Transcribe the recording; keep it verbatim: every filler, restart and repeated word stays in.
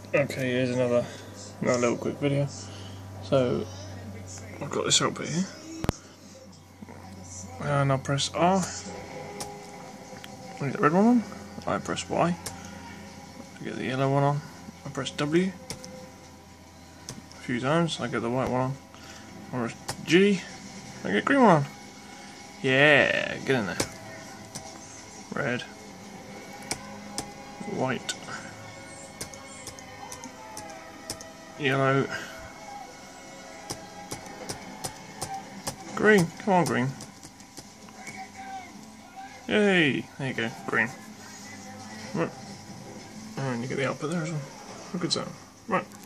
Okay, here's another another little quick video. So I've got this output here, and I'll press R. When you get the red one on, I press Y. To get the yellow one on, I press W. A few times, I get the white one on. I press G. I get green one on. Yeah, get in there. Red. White. Yellow. Green. Come on, green. Yay! There you go, green. Right. And you get the output there as well. Good sound. Right.